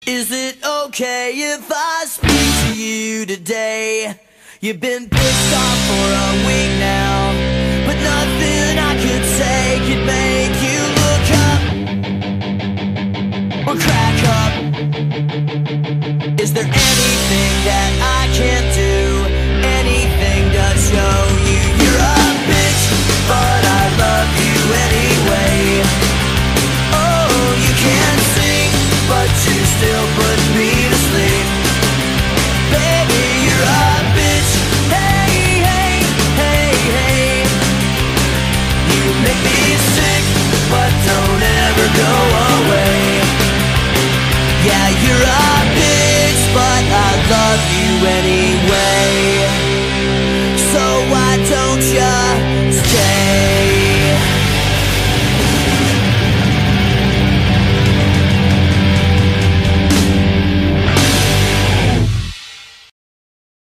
Is it okay if I speak to you today? You've been pissed off for a week now, but nothing I could say could make you look up or crack up. Is there anything that I can't do? Anything to show you you're a bitch, but I love you anyway. Oh, you can't sing, but you still put me to sleep. Baby, you're a bitch. Hey, hey, hey, hey. You make me sick, but don't ever go away. Yeah, you're a